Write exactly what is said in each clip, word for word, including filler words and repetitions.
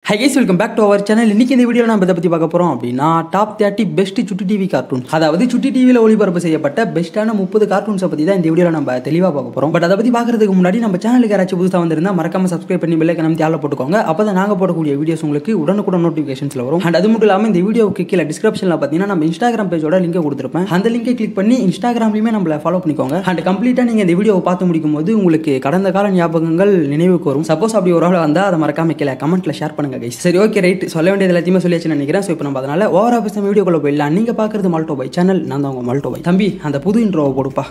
Hi guys, welcome back to our channel. இன்னைக்கு இந்த வீடியோல நாம இத பத்தி பார்க்க போறோம் அப்படினா top thirty best Chutti TV cartoon. அதாவது சுட்டி டிவில ஒளிபரப்பு செய்யப்பட்ட பெஸ்டான thirty கார்ட்டூன்ஸ் பத்தி தான் இந்த வீடியோல நாம தெளிவா பார்க்க போறோம். பட் அத பத்தி பார்க்கிறதுக்கு முன்னாடி நம்ம சேனலுக்கு யாராச்சும் புதுசா வந்திருந்தா மறக்காம Subscribe பண்ணி பெல் ஐகானை ஆல்ல போட்டுக்கோங்க. அப்பதான் நாங்க போடக்கூடிய வீடியோஸ் உங்களுக்கு உடனுக்குடன் நோட்டிபிகேஷன்ஸ்ல வரும். அண்ட் அது மட்டும் இல்லாம இந்த வீடியோவுக்கு கீழ டிஸ்கிரிப்ஷன்ல பாத்தீங்கன்னா நம்ம Instagram பேஜோட லிங்க் கொடுத்திருப்பேன். அந்த லிங்கை கிளிக் பண்ணி Instagramலயுமே நம்மள ஃபாலோ பண்ணிக்கோங்க. அண்ட் கம்ப்ளீட்டா நீங்க இந்த வீடியோவை பார்த்து முடிக்கும்போது உங்களுக்கு கடந்த கால ஞாபகங்கள் நினைவுக்கு வரும். சப்போஸ் அப்படி ஒரு ஆள் வந்தா அத மறக்காம கீழ கமெண்ட்ல ஷேர் பண்ணுங்க guys. சரி ஓகே ரைட் சொல்ல வேண்டியது எல்லாத்தையுமே சொல்லியாச்சுன்னு நினைக்கிறேன். ஸோ இப்போ நம்ம அதனால ஓவரா பேச வீடியோக்குள்ள போயிடலாம். நீங்க பாக்குறது மால்டோ பாய் சேனல், நான் தான் உங்க மால்டோ பாய். தம்பி அந்த புது இன்ட்ரோவை போடுப்பா.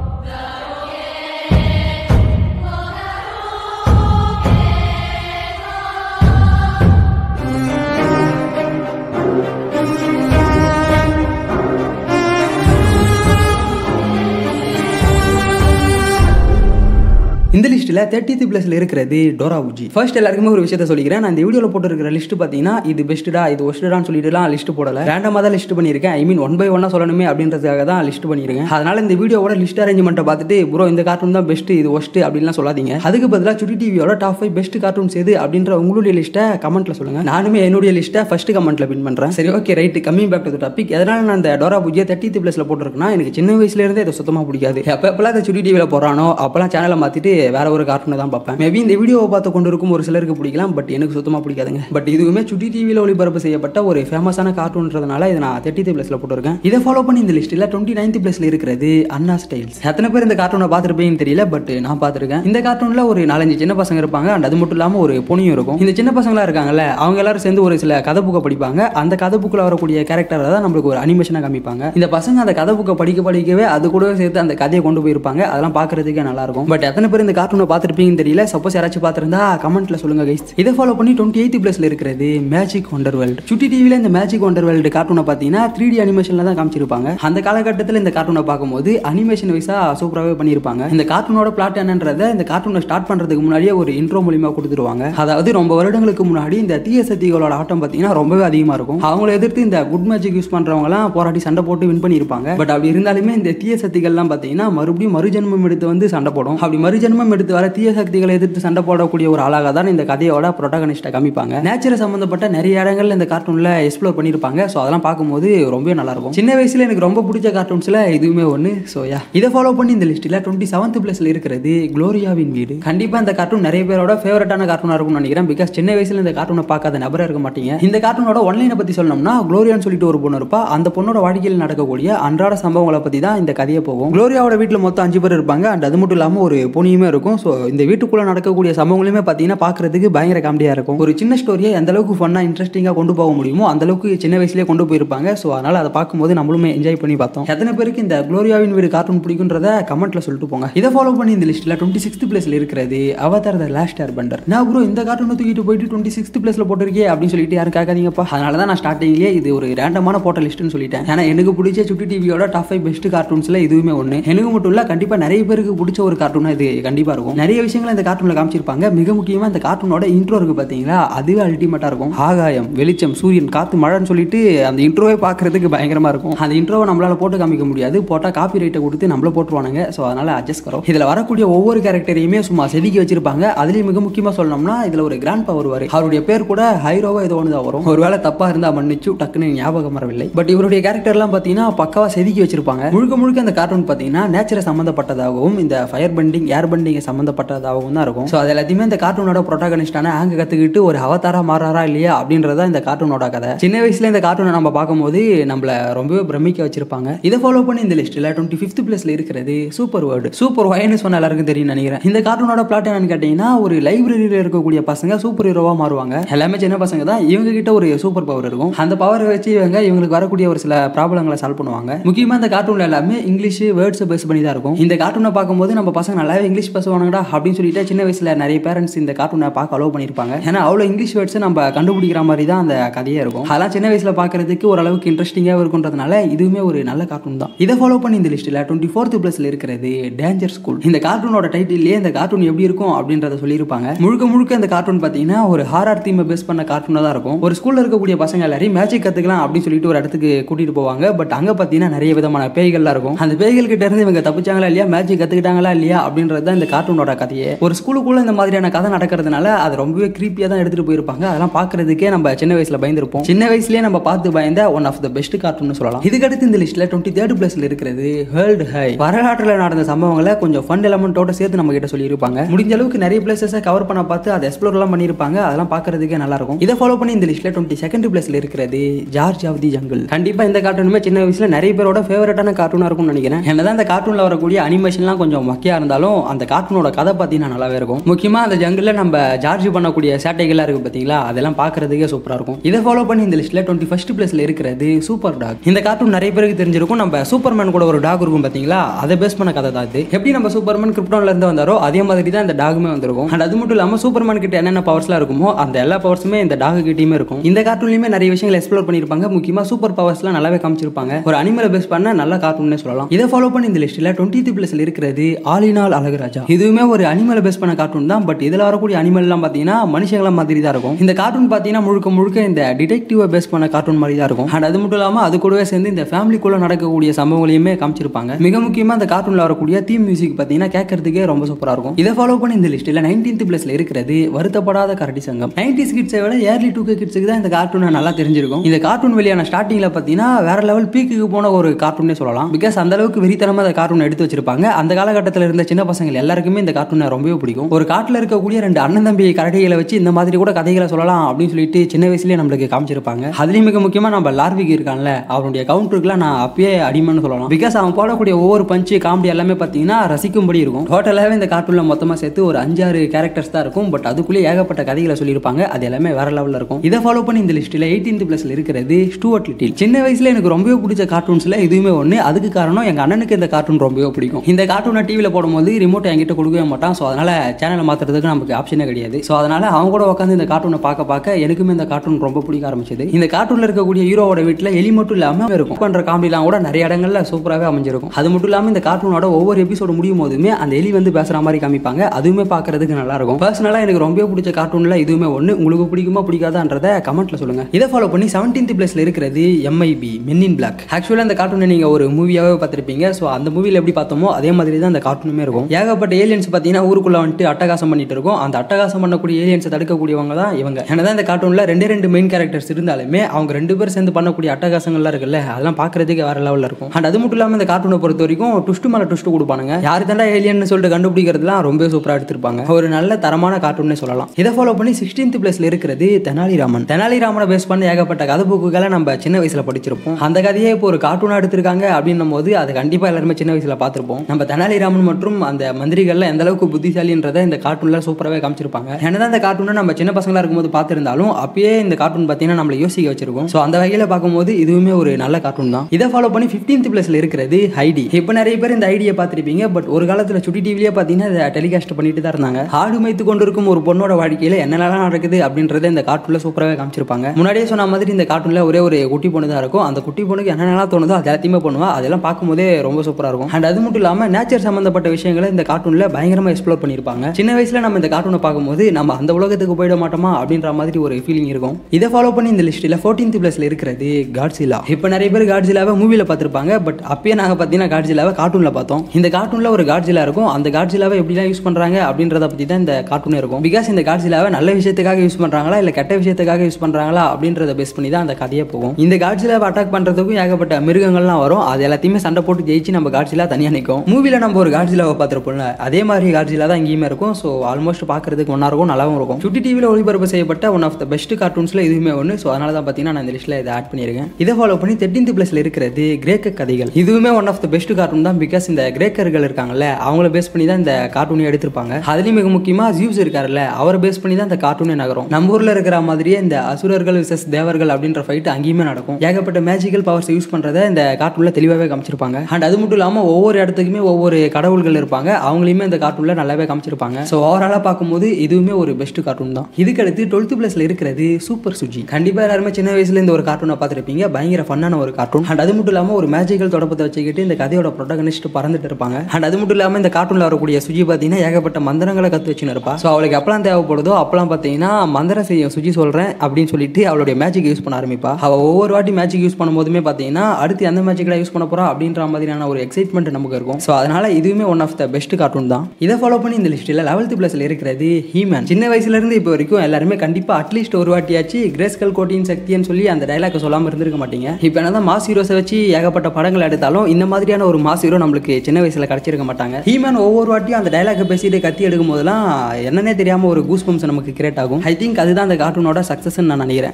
இந்த லிஸ்ட்ல thirtieth பிளேஸ்ல இருக்கிறது டோரா புஜி. ஃபர்ஸ்ட் எல்லாருக்குமே ஒரு விஷயத்தை சொல்லிக்கிறேன். நான் இந்த வீடியோல போட்டுருக்கிற லிஸ்ட் பாத்தீங்கன்னா இது பெஸ்ட்டா இது ஒஸ்ட்டடான்னு சொல்லிட்டுலாம் லிஸ்ட் போடல. ரேண்டமா தான் லிஸ்ட் பண்ணியிருக்கேன். ஐ மீன் ஒன் பை ஒன்னா சொல்லணுமே அப்படின்றதுக்காக தான் லிஸ்ட் பண்ணியிருக்கேன். அதனால இந்த வீடியோவோட லிஸ்ட் அரேஞ்ச்மெண்ட்டை பார்த்துட்டு ப்ரோ இந்த கார்ட்டூன் தான் பெஸ்ட் இது ஒஸ்ட் அப்படின்லாம் சொல்லாதீங்க. அதுக்கு பதிலாக சுட்டி டிவியோட டாப் ஃபைவ் பெஸ்ட் கார்ட்டூன்ஸ் எது அப்படின்ற உங்களுடைய லிஸ்ட்டை கமெண்ட்ல சொல்லுங்க. நானுமே என்னுடைய லிஸ்ட்டை ஃபர்ஸ்ட் கமெண்ட்ல பின் பண்றேன். சரி okay right, coming back to the topic. எதனால நான் இந்த டோரா புஜியை thirtieth பிளேஸ்ல போட்டுருக்கேன்னா எனக்கு சின்ன வயசுல இருந்தே இது சுத்தமா பிடிக்காது. எப்ப எப்பெல்லாம் இந்த சுட்டி டிவியில போறானோ அப்பெல்லாம் சேனலை மாத்திட்டு வேற ஒரு கார்ட்டூன் தான் பார்ப்பேன். மேபி இந்த வீடியோவை பார்த்து கொண்டு இருக்கும் ஒரு சிலருக்கு பிடிக்கலாம், பட் எனக்கு சுத்தமா பிடிக்காதுங்க. பட் இதுவுமே சுட்டி டிவியில ஒளிபரப்பு செய்யப்பட்ட ஒரு ஃபேமஸான கார்ட்டூன்றதுனால இதை நான் thirtieth பிளேஸ்ல போட்டுருக்கேன். இதை ஃபாலோ பண்ணி இந்த லிஸ்ட்ல twenty-ninth பிளேஸ்ல இருக்கிறது அண்ணா ஸ்டைல்ஸ். எத்தனை பேர் இந்த கார்ட்டூனை பார்த்துருப்பீங்கன்னு தெரியல, பட் நான் பார்த்துருக்கேன். இந்த கார்ட்டூன்ல ஒரு நாலஞ்சு சின்ன பசங்க இருப்பாங்க. அண்ட் அது மட்டும் இல்லாம ஒரு பொனியும் இருக்கும். இந்த சின்ன பசங்களா இருக்காங்கல்ல, அவங்க எல்லாரும் சேர்ந்து ஒரு சில கதை புக்கை படிப்பாங்க. அந்த கதை புக்கில் வரக்கூடிய கேரக்டரை தான் நம்மளுக்கு ஒரு அனிமேஷனா காமிப்பாங்க. இந்த பசங்க அந்த கதை புக்கை படிக்க படிக்கவே அது கூட சேர்த்து அந்த கதையை கொண்டு போயிருப்பாங்க. அதெல்லாம் பார்க்கறதுக்கே நல்லா இருக்கும். பட் எத்தனை பேர் இந்த கார்ட்டூனை பார்த்துருப்பீங்கன்னு தெரியல. சப்போஸ் யாராச்சும் பார்த்திருந்தா கமெண்ட்ல சொல்லுங்க கைஸ். இதை ஃபாலோ பண்ணி twenty-eighth பிளேஸ்ல இருக்கிறது மேஜிக் வண்டர் வேர்ல்ட். சுட்டி டிவில இந்த மேஜிக் வண்டர் வேர்ல்ட் கார்ட்டூனை பார்த்தீங்கன்னா த்ரீ டி அனிமேஷன்ல தான் காமிச்சிருப்பாங்க. அந்த காலகட்டத்தில் இந்த கார்ட்டூனை பார்க்கும்போது அனிமேஷன் வைஸா சூப்பராகவே பண்ணியிருப்பாங்க. இந்த கார்ட்டூனோட பிளாட் என்னன்றதை இந்த கார்ட்டூனை ஸ்டார்ட் பண்றதுக்கு முன்னாடியே ஒரு இன்ட்ரோ மூலியமா கொடுத்துருவாங்க. அதாவது ரொம்ப வருடங்களுக்கு முன்னாடி இந்த தீய சக்திகளோட ஆட்டம் பார்த்தீங்கன்னா ரொம்பவே அதிகமா இருக்கும். அவங்களை எதிர்த்து இந்த குட் மேஜிக் யூஸ் பண்றவங்க எல்லாம் போராடி சண்டை போட்டு வின் பண்ணியிருப்பாங்க. பட் அப்படி இருந்தாலுமே இந்த தீய சக்திகள்லாம் பார்த்தீங்கன்னா மறுபடியும் மறுஜன்மம் எடுத்து வந்து சண்டை போடும். அப்படி மறுஜன்மம் எடுத்து வர தீய சக்திகளை எதிர்த்து சண்டை போடக்கூடிய ஒரு ஆளாக தான் இந்த கதையோட ப்ரோட்டகனிஸ்ட்டை காமிப்பாங்க. நேச்சர் சம்பந்தப்பட்ட நிறைய இடங்கள்ல இந்த கார்ட்டூன்ல எக்ஸ்ப்ளோர் பண்ணிருப்பாங்க. ஸோ அதெல்லாம் பார்க்கும்போது ரொம்ப நல்லா இருக்கும். சின்ன வயசுல எனக்கு ரொம்ப பிடிச்ச கார்ட்டூன்ஸ்ல இதுவுமே ஒன்று. ஸோ யா இதை ஃபாலோ பண்ணி இந்த லிஸ்ட்ல twenty-seventh பிளேஸ்ல இருக்கிறது குளோரியாவின் வீடு. கண்டிப்பா இந்த கார்ட்டூன் நிறைய பேரோட ஃபேவரட்டான கார்ட்டூனா இருக்கும்னு நினைக்கிறேன். பிகாஸ் சின்ன வயசுல இந்த கார்ட்டூனை பார்க்காத நபரா இருக்க மாட்டீங்க. இந்த கார்ட்டூனோட ஒன்லைனை பத்தி சொல்லணும்னா குளோரியான்னு சொல்லிட்டு ஒரு பொண்ணு இருப்பா. அந்த பொண்ணோட வாழ்க்கையில் நடக்கக்கூடிய அன்றாட சம்பவங்களை பத்தி தான் இந்த கதையை போகும். குளோரியாவோட வீட்டில் மொத்தம் அஞ்சு பேர் இருப்பாங்க. அண்ட் அது மட்டும் இல்லாம ஒரு பொண்ணுமே இருக்கும். ஸோ இந்த வீட்டுக்குள்ள நடக்கக்கூடிய சம்பவங்களுமே பார்த்தீங்கன்னா பார்க்கறதுக்கு பயங்கர காமெடியா இருக்கும். ஒரு சின்ன ஸ்டோரியை எந்த அளவுக்கு ஃபன்னா இன்ட்ரெஸ்டிங்கா கொண்டு போக முடியுமோ அந்த அளவுக்கு சின்ன வயசுலேயே கொண்டு போயிருப்பாங்க. ஸோ அதனால அதை பார்க்கும்போது நம்மளுமே என்ஜாய் பண்ணி பார்த்தோம். எத்தனை பேருக்கு இந்த குளோரியாவின் வீடு கார்ட்டூன் பிடிக்குன்றத கமெண்ட்ல சொல்லிட்டு போங்க. இதை ஃபாலோ பண்ணி இந்த லிஸ்ட்ல twenty-sixth பிளேஸ்ல இருக்கிறது அவதார் தி லாஸ்ட் ஏர்பெண்டர். நான் ப்ரோ இந்த கார்ட்டூனை தூக்கிட்டு போயிட்டு twenty-sixth பிளேஸ்ல போட்டிருக்கே அப்படின்னு சொல்லிட்டு யாரும் கேட்காதீங்கப்பா. அதனால தான் நான் ஸ்டார்டிங்லேயே இது ஒரு ரேண்டமான போட்ட லிஸ்ட்னு சொல்லிட்டேன். ஏன்னா எனக்கு பிடிச்ச சுட்டி டிவியோட டாப் ஃபைவ் பெஸ்ட் கார்ட்டூன்ஸ்ல இதுவுமே ஒன்று. எனக்கு மட்டும் இல்ல, கண்டிப்பா நிறைய பேருக்கு பிடிச்ச ஒரு கார்ட்டூனா இது கண்டிப்பா இருக்கும். நிறைய விஷயங்களை இந்த கார்ட்டூன்ல காமிச்சிருப்பாங்க. மிக முக்கியமா இந்த கார்ட்டூனோட இன்ட்ரோ இருக்கு பாத்தீங்களா, அதுவே அல்டிமேட்டா இருக்கும். ஆகாயம், வெளிச்சம், சூரியன், காத்து, மழைன்னு சொல்லிட்டு அந்த இன்ட்ரோவே பார்க்கறதுக்கு பயங்கரமா இருக்கும். அந்த இன்ட்ரோவை நம்மளால போட்டு காமிக்க முடியாது. போட்டா காப்பி ரைட்டை கொடுத்து நம்மள போட்டுருவானுங்க. ஸோ அதனால அட்ஜஸ்ட் கரோம். இதுல வரக்கூடிய ஒவ்வொரு கேரக்டரையுமே சும்மா செதுக்கி வச்சிருப்பாங்க. அதுலயும் மிக முக்கியமா சொல்லணும்னா இதுல ஒரு கிராண்ட் பா வருவாரு. அவருடைய பேர் கூட ஹைரோவா ஏதோ ஒன்று தான் வரும். ஒருவேளை தப்பா இருந்தா மன்னிச்சு, டக்குன்னு ஞாபகம் வரவில்லை. பட் இவருடைய கேரக்டர் எல்லாம் பாத்தீங்கன்னா பக்காவா செதுக்கி வச்சிருப்பாங்க. முழுக்க முழுக்க இந்த கார்ட்டூன் பாத்தீங்கன்னா நேச்சரை சம்பந்தப்பட்டதாகவும் இந்த ஃபயர் பெண்டிங் ஏர் பெண்டிங் சம்பந்தப்பட்டதாகவும் தான் இருக்கும். ஸோ அது எல்லாத்தையுமே இந்த கார்ட்டூனோட ப்ரோட்டகனிஸ்டான ஆங்க கத்துக்கிட்டு ஒரு அவதாரா மாறாரா இல்லையா அப்படின்றத இந்த கார்ட்டூனோட கதை. சின்ன வயசுல இந்த கார்ட்டூனை நம்ம பார்க்கும்போது நம்மள ரொம்பவே பிரமிக்க வச்சிருப்பாங்க. இதை ஃபாலோ பண்ணி இந்த லிஸ்ட்ல twenty-fifth பிளேஸ்ல இருக்கிறது சூப்பர் வேர்ல்டு. சூப்பர் வாய்னு சொன்ன எல்லாருக்கும் தெரியும் நினைக்கிறேன். இந்த கார்ட்டூனோட பிளாட் என்னன்னு கேட்டீங்கன்னா ஒரு லைப்ரரியில இருக்கக்கூடிய பசங்க சூப்பர் ஹீரோவா மாறுவாங்க. எல்லாமே சின்ன பசங்க தான். இவங்க கிட்ட ஒரு சூப்பர் பவர் இருக்கும். அந்த பவரை வச்சு இவங்க இவங்களுக்கு வரக்கூடிய ஒரு சில ப்ராப்ளங்களை சால்வ் பண்ணுவாங்க. முக்கியமா இந்த கார்ட்டூன்ல எல்லாமே இங்கிலீஷ் வேர்ட்ஸ் பேஸ் பண்ணி தான் இருக்கும். இந்த கார்ட்டூனை பார்க்கும்போது நம்ம பசங்க நல்லாவே இங்கிலீஷ் பேசுவாங்கடா அப்படின்னு சொல்லிட்டு சின்ன வயசுல நிறைய பேரண்ட்ஸ் இந்த கார்ட்டூனை பார்க்க அலோவ் பண்ணிருப்பாங்க. ஏன்னா அவ்வளோ இங்கிலீஷ் வேர்ட்ஸ் நம்ம கண்டுபிடிக்கிற மாதிரி தான் அந்த கதையே இருக்கும். அதெல்லாம் சின்ன வயசுல பார்க்கறதுக்கு ஓரளவுக்கு இன்ட்ரெஸ்டிங்காக இருக்குன்றதுனால இதுவுமே ஒரு நல்ல கார்ட்டூன் தான். இதை ஃபாலோ பண்ணி இந்த லிஸ்ட்ல twenty-fourth பிளேஸ்ல இருக்கிறது டேஞ்சர் ஸ்கூல். இந்த கார்ட்டூனோட டைட்டிலே இந்த கார்ட்டூன் எப்படி இருக்கும் அப்படின்றத சொல்லியிருப்பாங்க. முழுக்க முழுக்க இந்த கார்ட்டூன் பார்த்தீங்கன்னா ஒரு ஹாரர் தீமை பேஸ் பண்ண கார்ட்டூனா தான் இருக்கும். ஒரு ஸ்கூல்ல இருக்கக்கூடிய பசங்க எல்லாரையும் மேஜிக் கத்துக்கலாம் அப்படின்னு சொல்லிட்டு ஒரு இடத்துக்கு கூட்டிட்டு போவாங்க. பட் அங்க பார்த்தீங்கன்னா நிறைய விதமான பேய்கள்லாம் இருக்கும். அந்த பேய்கள் கிட்ட இருந்து இவங்க தப்பிச்சாங்களா இல்லையா, மேஜிக் கத்துக்கிட்டாங்களா இல்லையா அப்படின்றது தான் இந்த கார்ட்டூனோட கார்ட்டூனோட கதையே. ஒரு ஸ்கூலுக்குள்ள இந்த மாதிரியான கதை நடக்கிறதுனால அது ரொம்பவே கிரீப்பியா தான் எடுத்துட்டு போயிருப்பாங்க. அதெல்லாம் பாக்குறதுக்கே நம்ம சின்ன வயசுல பயந்துருப்போம். சின்ன வயசுலயே நம்ம பார்த்து பயந்த one of the best cartoon சொல்லலாம். இதுக்கடுத்து இந்த லிஸ்ட்ல டுவெண்ட்டி தேர்ட் பிளேஸ்ல இருக்கிறது வேர்ல்ட் ஹை. வரலாற்றுல நடந்த சம்பவங்களை கொஞ்சம் ஃபன் எலமெண்டோட சேர்த்து நம்ம கிட்ட சொல்லி இருப்பாங்க. முடிஞ்ச அளவுக்கு நிறைய பிளேசஸ் கவர் பண்ண பார்த்து அதை எக்ஸ்ப்ளோர் எல்லாம் பண்ணிருப்பாங்க. அதெல்லாம் பாக்குறதுக்கே நல்லா இருக்கும். இதை ஃபாலோ பண்ணி இந்த லிஸ்ட்ல டுவெண்ட்டி செகண்ட் பிளேஸ்ல இருக்கிறது ஜார்ஜ் ஆஃப் தி ஜங்கிள். கண்டிப்பா இந்த கார்ட்டூனுமே சின்ன வயசுல நிறைய பேரோட ஃபேவரட்டான கார்ட்டூனா இருக்கும்னு நினைக்கிறேன். என்னதான் இந்த கார்ட்டூன்ல வரக்கூடிய அனிமேஷன்லாம் கொஞ்சம் மொக்கையா இருந்தாலும் அந்த கார்ட்டூனோட கதை பார்த்தீங்கன்னா நல்லாவே இருக்கும். முக்கியமா அந்த ஜங்கிள்ல நம்ம ஜார்ஜ் பண்ணக்கூடிய சேட்டைகள்லாம் இருக்கு பாத்தீங்களா, அதெல்லாம் பாக்குறதுக்கே சூப்பரா இருக்கும். இதை ஃபாலோ பண்ணி இந்த லிஸ்ட்ல டுவெண்ட்டி ஃபர்ஸ்ட் பிளேஸ்ல இருக்கிறது சூப்பர் டாக். இந்த கார்ட்டூன் நிறைய பேருக்கு தெரிஞ்சிருக்கும். நம்ம சூப்பர்மேன் கூட ஒரு டாக் இருக்கும் பாத்தீங்களா, அதை பேஸ் பண்ண கதை தான் இது. எப்படி நம்ம சூப்பர்மேன் கிரிப்டோன்ல இருந்து வந்தாரோ அதே மாதிரி தான் இந்த டாகுமே வந்திருக்கும். அண்ட் அது மட்டும் இல்லாம சூப்பர்மேன் கிட்ட என்னென்ன பவர்ஸ்லாம் இருக்குமோ அந்த எல்லா பவர்ஸுமே இந்த டாக் கிட்டயுமே இருக்கும். இந்த கார்ட்டூன்லயுமே நிறைய விஷயங்களை எக்ஸ்ப்ளோர் பண்ணிருப்பாங்க. முக்கியமா சூப்பர் பவர்ஸ்லாம் நல்லாவே காமிச்சிருப்பாங்க. ஒரு அனிமலை பேஸ் பண்ண நல்ல கார்ட்டூன்னே சொல்லலாம். இதை ஃபாலோ பண்ணி இந்த லிஸ்ட்ல டுவெண்ட்டி பிளேஸ்ல இருக்கிறது ஆல் இன் ஆல் அழகுராஜா. இதுவுமே ஒரு அனிமலை பேஸ் பண்ண கார்ட்டூன் தான். பட் இதுல வரக்கூடிய அனிமல் எல்லாம் பாத்தீங்கன்னா மனுஷங்கள மாதிரி தான் இருக்கும். இந்த கார்ட்டூன் பாத்தீங்கன்னா முழுக்க முழுக்க இந்த டிடெக்டிவ் பேஸ் பண்ண கார்ட்டூன் மாதிரி தான் இருக்கும். அண்ட் அது மட்டும் இல்லாம அது கூடவே சேர்ந்து இந்த ஃபேமிலிக்குள்ள நடக்கக்கூடிய சம்பவங்களையுமே காமிச்சிருப்பாங்க. மிக முக்கியமா இந்த கார்ட்டூன்ல வரக்கூடிய தீம் மியூசிக் பாத்தீங்கன்னா கேட்கறதுக்கே ரொம்ப சூப்பரா இருக்கும். இதை ஃபாலோ பண்ணி இந்த லிஸ்ட்ல நைன்டீன்த் பிளேஸ்ல இருக்கிறது வருத்தப்படாத கரடி சங்கம். நைன்டீஸ் கிட்ஸை விட ஏர்லி டூ கே கிட்ஸுக்கு தான் இந்த கார்ட்டூன் நல்லா தெரிஞ்சிருக்கும். இந்த கார்ட்டூன் வெளியான ஸ்டார்டிங்ல பாத்தீங்கன்னா வேற லெவல் பீக்குக்கு போன ஒரு கார்ட்டூனே சொல்லலாம். பிகாஸ் அந்த அளவுக்கு வெறித்தனமா அந்த கார்ட்டூன் எடுத்து வச்சிருப்பாங்க. அந்த காலகட்டத்தில் இருந்த சின்ன பசங்க எல்லாருக்குமே இந்த கார்ட்டூன் ரொம்பவே பிடிக்கும். ஒரு காட்டுல இருக்கக்கூடிய ரெண்டு அண்ணன் தம்பி கரடிகளை வச்சு இந்த மாதிரி கூட கதைகளை சொல்லலாம் அப்படின்னு சொல்லிட்டு சின்ன வயசுலயே நம்மளுக்கு காமிச்சிருப்பாங்க. அதுலயும் மிக முக்கியமா நம்ம லார்விக் இருக்கான்ல, அவனுடைய கவுண்டருக்குலாம் நான் அப்பயே அடிமைன்னு சொல்லலாம். பிகாஸ் அவன் போடக்கூடிய ஒவ்வொரு பஞ்சு காமெடி எல்லாமே பாத்தீங்கன்னா ரசிக்கும்படி இருக்கும். டோட்டலாவே இந்த கார்ட்டூன்ல மொத்தமா சேர்த்து ஒரு அஞ்சாறு கேரக்டர்ஸ் தான் இருக்கும். பட் அதுக்குள்ளே ஏகப்பட்ட கதைகளை சொல்லியிருப்பாங்க. அது எல்லாமே வேற லெவல்ல இருக்கும். இதை ஃபாலோ பண்ணி இந்த லிஸ்ட்ல எயிட்டீன்த் பிளேஸ்ல இருக்கிறது ஸ்டூவர்ட் லிட்டில். சின்ன வயசுல எனக்கு ரொம்பவே பிடிச்ச கார்ட்டூன்ஸ்ல இதுவுமே ஒண்ணு. அதுக்கு காரணம் எங்க அண்ணனுக்கு இந்த கார்ட்டூன் ரொம்பவே பிடிக்கும். இந்த கார்ட்டூனை டிவில போடும்போது ரிமோட் என்கிட்ட கொடுக்கவே மாட்டான். ஸோ அதனால சேனலை மாத்துறதுக்கு நமக்கு ஆப்ஷனே கிடையாது. ஸோ அதனால அவங்க கூட உட்காந்து இந்த கார்ட்டூனை பார்க்க பார்க்க எனக்குமே இந்த கார்ட்டூன் ரொம்ப பிடிக்க ஆரம்பிச்சது. இந்த கார்ட்டூன்ல இருக்கக்கூடிய ஹீரோவோட வீட்டில் எலி மட்டும் இல்லாம இருக்கும் பண்ற காமெடிலாம் கூட நிறைய இடங்கள்ல சூப்பராகவே அமைஞ்சிருக்கும். அது மட்டும் இல்லாம இந்த கார்ட்டூனோட ஒவ்வொரு எபிசோடு முடியும் போதுமே அந்த எலி வந்து பேசுற மாதிரி காமிப்பாங்க. அதுவுமே பார்க்கறதுக்கு நல்லா இருக்கும். பர்சனலா எனக்கு ரொம்ப பிடிச்ச கார்ட்டூன்ல இதுவுமே ஒன்று. உங்களுக்கு பிடிக்குமா பிடிக்காதான்றத கமெண்ட்ல சொல்லுங்க. இதை ஃபாலோ பண்ணி செவன்டீன்த் பிளேஸ்ல இருக்கிறது எம்ஐபி மென் இன் பிளாக். ஆக்சுவலா இந்த கார்ட்டூனை நீங்க ஒரு மூவியாவே பார்த்திருப்பீங்க. ஸோ அந்த மூவில எப்படி பார்த்தோமோ அதே மாதிரி தான் அந்த கார்ட்டூனுமே இருக்கும். ஏகப்பட்ட ஏலியன்ஸ் பார்த்தீங்கன்னா ஊருக்குள்ள வந்துட்டு அட்டகாசம் பண்ணிட்டு இருக்கும். அந்த அட்டகாசம் பண்ணக்கூடிய ஏலியன்ஸை தடுக்கக்கூடியவங்க தான் இவங்க. என்னதான் இந்த கார்ட்டூன்ல ரெண்டே ரெண்டு மெயின் கேரக்டர்ஸ் இருந்தாலுமே அவங்க ரெண்டு பேர் சேர்ந்து பண்ணக்கூடிய அட்டகாசங்கள்லாம் இருக்குல்ல, அதெல்லாம் பார்க்கறதுக்கு வேற லெவலில் இருக்கும். அண்ட் அது மட்டும் இல்லாமல் இந்த கார்ட்டூனை பொறுத்த வரைக்கும் ட்விஸ்ட் மேல ட்விஸ்ட் கொடுப்பானுங்க. யாரு தாண்டா ஏலியன் சொல்லிட்டு கண்டுபிடிக்கிறதுலாம் ரொம்ப சூப்பராக எடுத்திருப்பாங்க. ஒரு நல்ல தரமான கார்ட்டூன்னே சொல்லலாம். இதை ஃபாலோ பண்ணி சிக்ஸ்டீன்த் பிளேஸ்ல இருக்கிறது தெனாலி ராமன். தெனாலி ராமனை பேஸ் பண்ண ஏகப்பட்ட கதை புக்குகளை நம்ம சின்ன வயசுல படிச்சிருப்போம். அந்த கதையை இப்போ ஒரு கார்ட்டூனா எடுத்திருக்காங்க அப்படின்னும் போது அது கண்டிப்பா எல்லாருமே சின்ன வயசுல பார்த்திருப்போம். நம்ம தெனாலி ராமன் மற்றும் அந்த மந்திரிகள்ல எந்த அளவுக்கு புத்திசாலின்றதை இந்த கார்ட்டூன்ல சூப்பராகவே காமிச்சிருப்பாங்க. என்னதான் இந்த கார்ட்டூனை நம்ம சின்ன பசங்களா இருக்கும்போது பார்த்திருந்தாலும் அப்பயே இந்த கார்ட்டூன் பார்த்தீங்கன்னா நம்மளை யோசிக்க வச்சிருக்கும். ஸோ அந்த வகையில பார்க்கும்போது இதுவுமே ஒரு நல்ல கார்ட்டூன் தான். இதை ஃபாலோ பண்ணி ஃபிஃப்டீன்த் பிளேஸ்ல இருக்கிறது ஹைடி. இப்போ நிறைய பேர் இந்த ஐடியை பார்த்திருப்பீங்க. பட் ஒரு காலத்துல சுட்டி டிவிலேயே பார்த்தீங்கன்னா இதை டெலிகாஸ்ட் பண்ணிட்டு தான் இருந்தாங்க. ஆடு மேய்த்து கொண்டிருக்கும் ஒரு பொண்ணோட வாழ்க்கையில என்னெல்லாம் நடக்குது அப்படின்றத இந்த கார்ட்டூன்ல சூப்பராகவே காமிச்சிருப்பாங்க. முன்னாடியே சொன்ன மாதிரி இந்த கார்ட்டூன்ல ஒரே ஒரு குட்டி பொண்ணு தான் இருக்கும். அந்த குட்டி பொண்ணுக்கு என்னென்னலாம் தோணுதோ அது எல்லாத்தையுமே பண்ணுவா. அதெல்லாம் பார்க்கும்போதே ரொம்ப சூப்பரா இருக்கும். அண்ட் அது மட்டும் இல்லாம நேச்சர் சம்பந்தப்பட்ட விஷயங்களை இந்த கார்ட்டூன்ல பயங்கரமா எக்ஸ்ப்ளோர் பண்ணிருப்பாங்க. சின்ன வயசுல நம்ம இந்த கார்ட்டூனை பார்க்கும்போது நம்ம அந்த உலகத்துக்கு போயிட மாட்டோமா அப்படின்ற மாதிரி ஒரு ஃபீலிங் இருக்கும். இதை ஃபாலோ பண்ணி இந்த லிஸ்ட்ல ஃபோர்டீன்த் பிளேஸ்ல இருக்கிறது காட்ஸில்லா. இப்போ நிறைய பேர் காட்ஸில்லாவை மூவில பார்த்திருப்பாங்க. பட் அப்பயே நாங்க பார்த்தீங்கன்னா காட்ஸில்லாவை கார்ட்டூன்ல பார்த்தோம். இந்த கார்ட்டூன்ல ஒரு காட்ஸில்லா இருக்கும். அந்த காட்ஸில்லாவை எப்படிலாம் யூஸ் பண்றாங்க அப்படின்றத பத்தி தான் இந்த கார்ட்டூன் இருக்கும். பிகாஸ் இந்த காட்ஸில்லாவை நல்ல விஷயத்துக்காக யூஸ் பண்றாங்களா இல்ல கெட்ட விஷயத்துக்காக யூஸ் பண்றாங்களா அப்படின்றத பேஸ் பண்ணி தான் அந்த கதையே போகும். இந்த காட்ஸில்லாவை அட்டாக் பண்றதுக்கும் ஏகப்பட்ட மிருகங்கள்லாம் வரும். அது எல்லாத்தையுமே சண்டை போட்டு ஜெயிச்சு நம்ம காட்ஸில்லா தனியா நிற்கும். மூவில நம்ம ஒரு காட்ஸில்லாவை பார்த்திருப்போம்ல, அதே மாதிரி காட்ஸில்லா தான் இங்கேயுமே இருக்கும். ஸோ ஆல்மோஸ்ட் பார்க்கறதுக்கு ஒன்னா இருக்கும், நல்லாவும் இருக்கும். சுட்டி டிவியில் ஒளிபரப்பு செய்யப்பட்ட ஒன் ஆஃப் த பெஸ்ட் கார்ட்டூன்ஸ்ல இதுவுமே ஒன்று. ஸோ அதனால தான் பார்த்தீங்கன்னா நான் இந்த லிஸ்ட்ல இதை ஆட் பண்ணியிருக்கேன். இதை ஃபாலோ பண்ணி தேர்ட்டீன்த் பிளேஸ்ல இருக்கிறது கிரேக்க கதைகள். இதுவுமே one of the best cartoon தான். பிகாஸ் இந்த கிரேக்கர்கள் இருக்காங்கல்ல, அவங்கள பேஸ் பண்ணி தான் இந்த கார்ட்டூனை எடுத்திருப்பாங்க. அதுலயும் மிக முக்கியமா ஜியூஸ் இருக்காருல்ல, அவரை பேஸ் பண்ணி தான் இந்த கார்ட்டூனே நகரும். நம்ம ஊர்ல இருக்கிற மாதிரியே இந்த அசுரர்கள் விசஸ் தேவர்கள் அப்படின்ற ஃபைட் அங்கேயுமே நடக்கும். ஏகப்பட்ட மேஜிக்கல் பவர்ஸ் யூஸ் பண்றதை இந்த கார்ட்டூன்ல தெளிவாகவே காமிச்சிருப்பாங்க. அண்ட் அது மட்டும் இல்லாம ஒவ்வொரு இடத்துக்குமே ஒவ்வொரு கடவுள்கள் இருப்பாங்க. அவங்களையுமே இந்த கார்ட்டூன்ல நல்லாவே காமிச்சிருப்பாங்க. ஸோ ஓவராலா பார்க்கும்போது இதுவுமே ஒரு பெஸ்ட் கார்ட்டூன் தான். இதுக்கடுத்து டுவெல்த் பிளேஸ்ல இருக்கிறது சூப்பர் சுஜி. கண்டிப்பா எல்லாருமே சின்ன வயசுல இந்த ஒரு கார்ட்டூனை பார்த்திருப்பீங்க. பயங்கர ஃபன்னான ஒரு கார்ட்டூன். அண்ட் அது மட்டும் இல்லாம ஒரு மேஜிக்கல் தொடப்பத்தை வச்சுக்கிட்டு இந்த கதையோட ப்ரோட்டகனிஸ்ட் பறந்துட்டு இருப்பாங்க. அண்ட் அது மட்டும் இல்லாம இந்த கார்ட்டூன்ல வரக்கூடிய சுஜி பார்த்தீங்கன்னா ஏகப்பட்ட மந்திரங்களை கத்து வச்சுன்னு இருப்பா. ஸோ அவளுக்கு எப்பலாம் தேவைப்படுதோ அப்பெல்லாம் பார்த்தீங்கன்னா மந்திரம் செய்யும் சுஜி சொல்றேன் அப்படின்னு சொல்லிட்டு அவளுடைய மேஜிக் யூஸ் பண்ண ஆரம்பிப்பா. அவ ஒவ்வொரு வாட்டி மேஜிக் யூஸ் பண்ணும்போதுமே பார்த்தீங்கன்னா அடுத்து எந்த மேஜிக்கா யூஸ் பண்ண போறா அப்படின்ற மாதிரியான ஒரு எக்ஸைட்மெண்ட் நமக்கு இருக்கும். ஸோ அதனால இதுவுமே one of the best cartoon தான். இதை ஃபாலோ பண்ணி இந்த லிஸ்ட்டில் லெவல்த் பிளஸ்ல இருக்கிறது ஹீமேன். சின்ன வயசுல இருந்து இப்போ வரைக்கும் எல்லாருமே கண்டிப்பா அட்லீஸ்ட் ஒரு வாட்டியாச்சு கிரேஸ்கல் கோட்டின் சக்தின்னு சொல்லி அந்த டைலாக் சொல்லாம இருந்திருக்க மாட்டீங்க. இப்போ என்னதான் மாஸ் ஹீரோஸை வச்சு ஏகப்பட்ட படங்கள் எடுத்தாலும் இந்த மாதிரியான ஒரு மாஸ் ஹீரோ நம்மளுக்கு சின்ன வயசுல கிடைச்சிருக்க மாட்டாங்க. ஹீமேன் ஒவ்வொரு வாட்டியும் அந்த டைலாக் பேசிட்டு கத்தி எடுக்கும் போதெல்லாம் என்னன்னே தெரியாம ஒரு கூஸ் பம்ப்ஸ் நமக்கு கிரியேட் ஆகும். ஐ திங்க் அதுதான் அந்த கார்ட்டூனோட சக்சஸ் நான் நினைக்கிறேன்.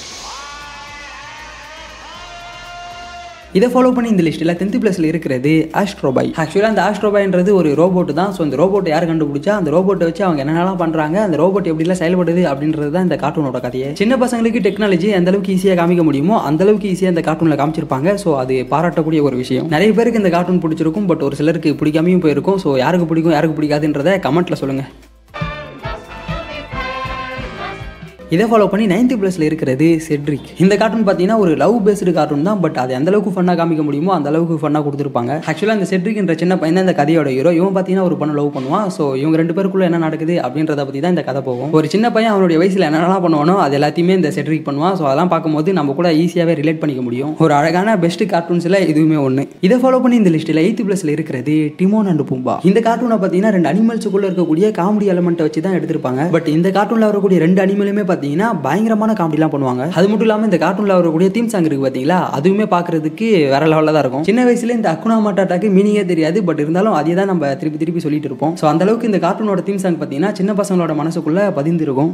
இதை ஃபாலோ பண்ணி இந்த லிஸ்ட்டில் டென்த் பிளேஸில் இருக்கிறது ஆஸ்ட்ரோ பாய். ஆக்சுவலாக அந்த ஆஸ்ட்ரோ பாய்ன்றது ஒரு ரோபோட் தான். ஸோ அந்த ரோபோட்டை யார் கண்டுபிடிச்சா அந்த ரோபோட்டை வச்சு அவங்க என்னென்னலாம் பண்ணுறாங்க, அந்த ரோபோட் எப்படிலாம் செயல்படுது அப்படின்றது தான் இந்த கார்ட்டூனோட கதையை. சின்ன பசங்களுக்கு டெக்னாலஜி எந்த அளவுக்கு ஈஸியாக காமிக்க முடியுமோ அந்த அளவுக்கு ஈஸியாக இந்த கார்ட்டூனில் காமிச்சிருப்பாங்க. ஸோ அது பாராட்டக்கூடிய ஒரு விஷயம். நிறைய பேருக்கு இந்த கார்ட்டூன் பிடிச்சிருக்கும், பட் ஒரு சிலருக்கு பிடிக்காமையும் போயிருக்கும். ஸோ யாருக்கு பிடிக்கும் யாருக்கு பிடிக்காதுன்றதை கமெண்ட்டில் சொல்லுங்கள். இதை ஃபாலோ பண்ணி நைன்த் பிளஸ்ல இருக்கிறது செட்ரிக். இந்த கார்ட்டூன் பார்த்தீங்கன்னா ஒரு லவ் பேஸ்டு கார்ட்டூன் தான். பட் அது எந்த அளவுக்கு ஃபன்னாக காமிக்க முடியுமோ அந்த அளவுக்கு ஃபன்னாக கொடுத்துருப்பாங்க. ஆக்சுவலாக இந்த செட்ரிக் என்ற சின்ன பையன் தான் இந்த கதையோட ஹீரோ. இவன் பார்த்தீங்கன்னா ஒரு பொண்ணை லவ் பண்ணுவான். ஸோ இவங்க ரெண்டு பேருக்குள்ள என்ன நடக்குது அப்படின்றத பற்றி தான் இந்த கதை போகும். ஒரு சின்ன பையன் அவனுடைய வயசில் என்னென்னலாம் பண்ணுவானோ அது எல்லாத்தையுமே இந்த செட்ரிக் பண்ணுவான். ஸோ அதெல்லாம் பார்க்கும்போது நம்ம கூட ஈஸியாகவே ரிலேட் பண்ணிக்க முடியும். ஒரு அழகான பெஸ்ட் கார்ட்டூன்ஸில் இதுவுமே ஒன்று. இதை ஃபாலோ பண்ணி இந்த லிஸ்ட்டில் எயித் பிளஸ்ல இருக்கிறது டிமோன் அண்ட் பும்பா. இந்த கார்ட்டூனை பார்த்தீங்கன்னா ரெண்டு அனிமல்ஸுக்குள்ள இருக்கக்கூடிய காமெடி எலமெண்ட்டை வச்சு தான் எடுத்திருப்பாங்க. பட் இந்த கார்ட்டூனில் வரக்கூடிய ரெண்டு அனிமலுமே பார்த்தீங்கன்னா பயங்கர காமெடிலாம் பண்ணுவாங்க. அது மட்டும் இல்லாம இந்த கார்ட்டூன்ல வரக்கூடிய தீம் சாங் இருக்கு பாத்தீங்களா, அதுவுமே பாக்குறதுக்கு வேற லெவல்ல தான் இருக்கும். சின்ன வயசுல இந்த அக்குனா மாட்டாட்டாக்கு மீனிங்கே தெரியாது. பட் இருந்தாலும் அதே தான் நம்ம திருப்பி திருப்பி சொல்லிட்டு இருப்போம். ஸோ அந்த அளவுக்கு இந்த கார்ட்டூனோட தீம் சாங் பாத்தீங்கன்னா சின்ன பசங்களோட மனசுக்குள்ள பதிந்திருக்கும்.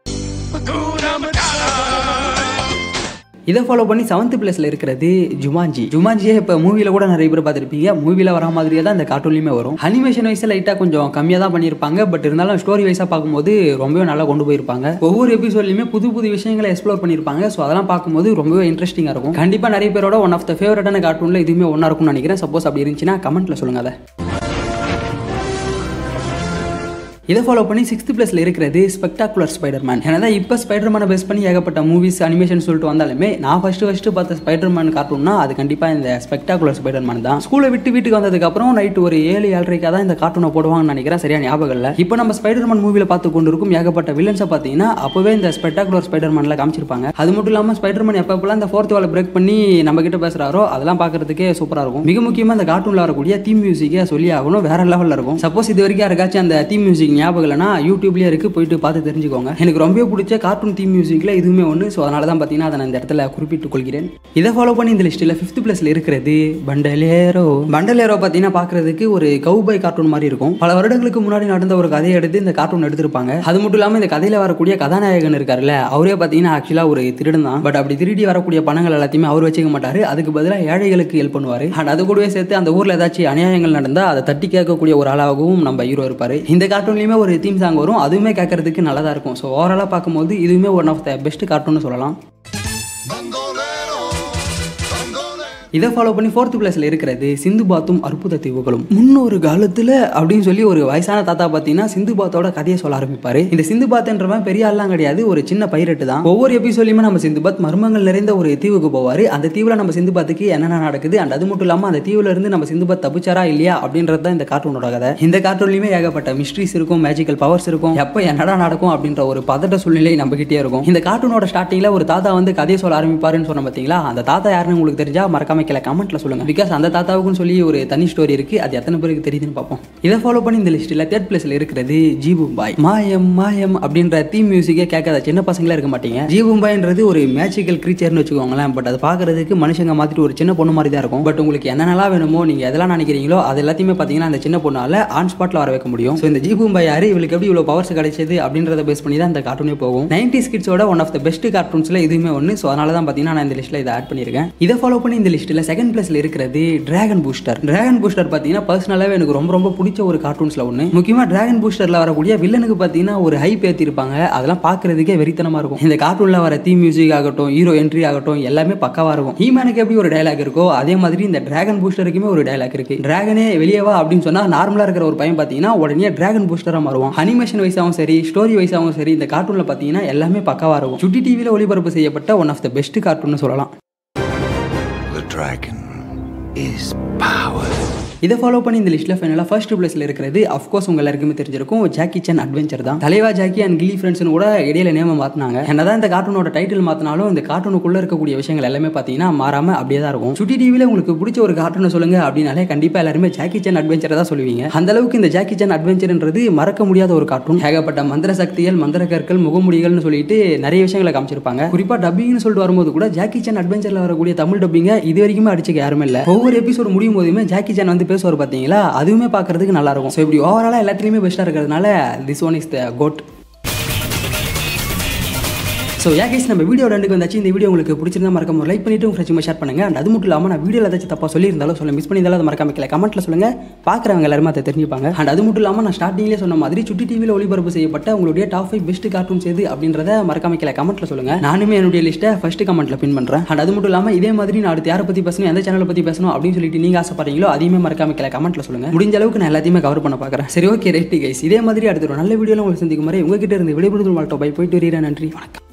இதை ஃபாலோ பண்ணி செவன்த் பிளேஸ்ல இருக்கிறது ஜுமான்ஜி. ஜுமான்ஜியே இப்போ மூவில கூட நிறைய பேர் பார்த்துருப்பீங்க. மூவில வர மாதிரியே தான் இந்த கார்ட்டூன்லையுமே வரும். அனிமேஷன் வைஸா லைட்டா கொஞ்சம் கம்மியாக தான் பண்ணியிருப்பாங்க. பட் இருந்தாலும் ஸ்டோரி வைஸா பார்க்கும்போது ரொம்பவே நல்லா கொண்டு போயிருப்பாங்க. ஒவ்வொரு எபிசோட்லையுமே புது புது விஷயங்களை எக்ஸ்ப்ளோர் பண்ணியிருப்பாங்க. ஸோ அதெல்லாம் பார்க்கும்போது ரொம்பவே இன்ட்ரெஸ்டிங்காக இருக்கும். கண்டிப்பாக நிறைய பேரோட ஒன் ஆஃப் த ஃபேவரட்டான கார்ட்டூன்ல இதுவுமே ஒன்றா இருக்கும்னு நினைக்கிறேன். சப்போஸ் அப்படி இருந்துச்சுன்னா கமெண்ட்ல சொல்லுங்க அதை. இதை ஃபாலோ பண்ணி சிக்ஸ்த் பிளேஸ்ல இருக்கிறது ஸ்பெக்டாகுலர் ஸ்பைடர்மேன். ஏன்னா இப்போ ஸ்பைடர்மேனை பேஸ் பண்ணி ஏகப்பட்ட மூவிஸ் அனிமேஷன் சொல்லிட்டு வந்தாலுமே நான் ஃபர்ஸ்ட் ஃபர்ஸ்ட் பார்த்த ஸ்பைடர்மேன் கார்ட்டூன்னா அது கண்டிப்பாக இந்த ஸ்பெக்டாகுலர் ஸ்பைடர்மேன் தான். ஸ்கூலை விட்டு வீட்டுக்கு வந்ததுக்கு அப்புறம் நைட் ஒரு ஏழு ஏழரைக்காக தான் இந்த கார்ட்டூனை போடுவாங்கன்னு நினைக்கிறேன். சரியா ஞாபகம் இல்லை. இப்போ நம்ம ஸ்பைடர்மேன் மூவியில் பார்த்து கொண்டு இருக்கும் ஏகப்பட்ட வில்லன்ஸை பார்த்தீங்கன்னா அப்பவே இந்த ஸ்பெக்டாகுலர் ஸ்பைடர்மேன்ல காமிச்சிருப்பாங்க. அது மட்டும் இல்லாமல் ஸ்பைடர்மேன் எப்பப்பெல்லாம் இந்த ஃபோர்த் வால் பிரேக் பண்ணி நம்ம கிட்ட பேசுறாரோ அதெல்லாம் பார்க்கறதுக்கே சூப்பராக இருக்கும். மிக முக்கியமாக இந்த கார்ட்டூனில் வரக்கூடிய தீம் மியூசிக்கே சொல்லி ஆகணும், வேற லெவலில் இருக்கும். சப்போஸ் இது வரைக்கும் யாருக்காச்சும் அந்த தீம் மியூசிக் ஞாபகம் இல்லைனா யூடியூப்லேயே இருக்கு, போயிட்டு பார்த்து தெரிஞ்சுக்கோங்க. எனக்கு ரொம்ப பிடிச்ச கார்ட்டூன் தீம் மியூசிக்ல இதுவுமே ஒன்று. ஸோ அதனால தான் பார்த்தீங்கன்னா அதை நான் இந்த இடத்துல குறிப்பிட்டுக் கொள்கிறேன். இதை ஃபாலோ பண்ணி இந்த லிஸ்ட்டில் ஃபிஃப்த் பிளேஸ்ல இருக்கிறது பண்டலேரோ. பண்டலேரோ பார்த்தீங்கன்னா பார்க்கறதுக்கு ஒரு கவுபாய் கார்ட்டூன் மாதிரி இருக்கும். பல வருடங்களுக்கு முன்னாடி நடந்த ஒரு கதையை எடுத்து இந்த கார்ட்டூன் எடுத்திருப்பாங்க. அது மட்டும் இல்லாமல் இந்த கதையில் வரக்கூடிய கதாநாயகன் இருக்காருல்ல, அவரே பார்த்தீங்கன்னா ஆக்சுவலாக ஒரு திருடன் தான். பட் அப்படி திருடி வரக்கூடிய பணங்கள் எல்லாத்தையுமே அவர் வச்சுக்க மாட்டாரு. அதுக்கு பதிலாக ஏழைகளுக்கு ஹெல்ப் பண்ணுவார். அண்ட் அது கூடவே சேர்த்து அந்த ஊரில் ஏதாச்சும் அநியாயங்கள் நடந்தால் அதை தட்டி கேட்கக்கூடிய ஒரு ஆளாகவும் நம்ம ஹீரோ இருப்பார். இந்த கார்ட்டூன்லையுமே ஒரு தீம் சாங் வரும். அதுவுமே கேட்கறதுக்கு நல்லா தான் இருக்கும். ஸோ ஓவராலாக பார்க்கும்போது இதுவுமே ஒன் ஆஃப் த பெஸ்ட் கார்ட்டூன்னு சொல்லலாம். இதை ஃபாலோ பண்ணி ஃபோர்த் பிளேஸ்ல இருக்கிறது சிந்து பாத்தும் அற்புத தீவுகளும். முன்னொரு காலத்துல அப்படின்னு சொல்லி ஒரு வயசான தாத்தா பார்த்தீங்கன்னா சிந்து பாத்தோட கதையை சொல்ல ஆரம்பிப்பாரு. இந்த சிந்து பாத்ன்றவன் பெரிய ஆள்லாம் கிடையாது, ஒரு சின்ன பைரட்டு தான். ஒவ்வொரு எபிசோட்லயுமே நம்ம சிந்து பாத் மர்மங்கள் நிறைந்த ஒரு தீவுக்கு போவாரு. அந்த தீவுல நம்ம சிந்து பாத்துக்கு என்னென்ன நடக்குது அண்ட் அது மட்டும் இல்லாம அந்த தீவுல இருந்து நம்ம சிந்து பாத் தப்பிச்சாரா இல்லையா அப்படின்றது தான் இந்த கார்ட்டூனோட கதை. இந்த கார்ட்டூன்லயுமே ஏகப்பட்ட மிஸ்ட்ரிஸ் இருக்கும், மேஜிக்கல் பவர்ஸ் இருக்கும். எப்ப என்னடா நடக்கும் அப்படின்ற ஒரு பதட்ட சூழ்நிலை நம்ம கிட்டே இருக்கும். இந்த கார்ட்டூனோட ஸ்டார்டிங்ல ஒரு தாத்தா வந்து கதையை சொல்ல ஆரம்பிப்பாருன்னு சொன்ன பார்த்தீங்களா, அந்த தாத்தா யாருன்னு உங்களுக்கு தெரிஞ்சா மறக்காம கமெண்ட்ல சொல்லுங்க. பிகாஸ் அந்த தாத்தாவுக்குன்னு சொல்லி ஒரு தனி ஸ்டோரி இருக்கு. அது எத்தனை பேருக்கு தெரியுதுன்னு பார்ப்போம். இதை ஃபாலோ பண்ணி இந்த லிஸ்ட்ல தேர்ட் பிளேஸ்ல இருக்கிறது ஜீ பூம் பாய். மாயம் மாயம் அப்படின்ற தீம் மியூசிக்கே கேட்காத சின்ன பசங்களா இருக்க மாட்டீங்க. ஜீ பூம் பாய்ன்றது ஒரு மேஜிக்கல் கிரீச்சர்னு வச்சுக்கோங்களேன். பட் அது பார்க்கறதுக்கு மனுஷங்க மாதிரி ஒரு சின்ன பொண்ணு மாதிரி தான் இருக்கும். பட் உங்களுக்கு என்னென்னலாம் வேணுமோ நீங்க எதெல்லாம் நினைக்கிறீங்களோ அது எல்லாத்தையுமே பார்த்தீங்கன்னா அந்த சின்ன பொண்ணால ஆன் ஸ்பாட்ல வர வைக்க முடியும். ஸோ இந்த ஜீ பூம் பாய் யாரு, இவளுக்கு எப்படி இவ்வளவு பவர்ஸ் கிடைச்சது அப்படின்றத பேஸ் பண்ணி தான் இந்த கார்ட்டூனே போகும். நைன்டீஸ் கிட்ஸோட ஒன் ஆஃப் த பெஸ்ட் கார்ட்டூன்ஸ்ல இதுவுமே ஒன்று. ஸோ அதனால தான் பார்த்தீங்கன்னா நான் இந்த லிஸ்ட்ல இதை ஆட் பண்ணியிருக்கேன். இதை ஃபாலோ பண்ணி இந்த லிஸ்ட்ல செகண்ட் பிளேஸ்ல இருக்கிறது டிராகன் பூஸ்டர். டிராகன் பூஸ்டர் பார்த்தீங்கன்னா பர்சனலாவே எனக்கு ரொம்ப ரொம்ப பிடிச்ச ஒரு கார்ட்டூன்ஸ்ல ஒன்று. முக்கியமா டிராகன் பூஸ்டர்ல வரக்கூடிய வில்லனுக்கு பார்த்தீங்கன்னா ஒரு ஹைப் ஏற்றிருப்பாங்க. அதெல்லாம் பார்க்கறதுக்கே வெறித்தனமா இருக்கும். இந்த கார்ட்டூன்ல வர தீம் மியூசிக் ஆகட்டும், ஹீரோ என்ட்ரி ஆகட்டும், எல்லாமே பக்காவா இருக்கும். ஹீமேனுக்கு எப்படி ஒரு டயலாக் இருக்கோ அதே மாதிரி இந்த டிராகன் பூஸ்டருக்குமே ஒரு டயலாக் இருக்கு. டிராகனே வெளியே வா அப்படின்னு சொன்னா நார்மலா இருக்கிற ஒரு பையன் பார்த்தீங்கன்னா உடனே டிராகன் பூஸ்டரா மாறுவான். அனிமேஷன் வைஸாவும் சரி, ஸ்டோரி வைஸாவும் சரி, இந்த கார்ட்டூன்ல பார்த்தீங்கன்னா எல்லாமே பக்காவா இருக்கும். சுட்டி டிவில ஒளிபரப்பு செய்யப்பட்ட one of the best cartoon சொல்லலாம். The dragon is power. இதை ஃபாலோ பண்ணி இந்த லிஸ்ட்ல ஃபைனலா ஃபர்ஸ்ட் பிளேஸ்ல இருக்கிறது அஃப்கோர்ஸ் உங்க எல்லாருக்குமே தெரிஞ்சிருக்கும் ஜாக்கி சான் அட்வென்ச்சர் தான். தலைவா ஜாக்கி அண்ட் கில்லி ஃப்ரெண்ட்ஸ்னு கூட இடையில நேம மாத்தினாங்க. என்னதான் இந்த கார்ட்டூனோட டைட்டில் மாத்தினாலும் இந்த கார்ட்டூனுக்குள்ள இருக்கக்கூடிய விஷயங்கள் எல்லாமே பாத்தீங்கன்னா மாறாம அப்படியே தான் இருக்கும். சுட்டி டிவில உங்களுக்கு பிடிச்ச ஒரு கார்ட்டூனை சொல்லுங்க அப்படின்னாலே கண்டிப்பா எல்லாருமே ஜாக்கி சான் அட்வென்ச்சர் தான் சொல்லுவீங்க. அந்த அளவுக்கு இந்த ஜாக்கி சான் அட்வென்ச்சர்ன்றது மறக்க முடியாத ஒரு கார்ட்டூன். ஏகப்பட்ட மந்திர சக்திகள், மந்திர கற்கள், முகமுடிகள்னு சொல்லிட்டு நிறைய விஷயங்களை காமிச்சிருப்பாங்க. குறிப்பா டப்பிங்னு சொல்லிட்டு வரும்போது கூட ஜாக்கி சான் அட்வென்ச்சர்ல வரக்கூடிய தமிழ் டப்பிங்க இது வரைக்குமே அடிச்சுக்க யாருமே இல்ல. ஒவ்வொரு எபிசோடு முடியும் போதுமே ஜாக்கி சான் வந்து பேசுவார் பாத்தீங்களா, அதுவுமே பாக்குறதுக்கு நல்லா இருக்கும். ஸோ இப்படி ஓவராலா எல்லாத்துலயுமே பெஸ்டா இருக்கிறதுனால this one is the goat. So ya guys, நம்ம வீடியோ ரெண்டுக்கு வந்தாச்சு. இந்த வீடியோ உங்களுக்கு பிடிச்சிருந்தா மறக்காம லைக் பண்ணிட்டு உங்க ஃப்ரெண்ட்ஸ் ஷேர் பண்ணுங்க. அண்ட் அது மட்டும் இல்லாமல் நான் வீடியோவில் ஏதாச்சும் தப்பா சொல்லியிருந்தாலும் சொல்ல மிஸ் பண்ணியிருந்தாலும் அதை மறக்காம கீழே கமெண்ட்ல சொல்லுங்க. பார்க்குறவங்க எல்லாருமே அதை தெரிஞ்சுப்பாங்க. அண்ட் அது மட்டும் இல்லாமல் நான் ஸ்டார்டிங்லேயே சொன்ன மாதிரி சுட்டி டிவியில் ஒளிபரப்பு செய்யப்பட்ட உங்களுடைய டாப் ஃபைவ் பெஸ்ட் கார்ட்டூன்ஸ் எது அப்படின்றத மறக்காம கீழே கமெண்ட்ல சொல்லுங்க. நானுமே என்னுடைய லிஸ்ட்டை ஃபர்ஸ்ட் கமெண்ட்ல பின் பண்றேன். அண்ட் அது மட்டும் இல்லாமல் இதே மாதிரி நான் அடுத்து யாரை பத்தி பேசணும், எந்த சேனலை பத்தி பேசணும் அப்படின்னு சொல்லிட்டு நீங்க ஆசைப்படுறீங்களோ அதையுமே மறக்காம கீழே கமெண்ட்ல சொல்லுங்க. முடிஞ்ச அளவுக்கு நான் எல்லாத்தையுமே கவர் பண்ண பார்க்குறேன். சரி, ஓகே ரைட் கைஸ், இதே மாதிரி அடுத்த ஒரு நல்ல வீடியோவில் உங்களுக்கு சந்திக்கும் மாதிரி உங்ககிட்ட இருந்து விடைபெறுதல் வாழ்க்கை பை போயிட்டு வரீங்க. நன்றி, வணக்கம்.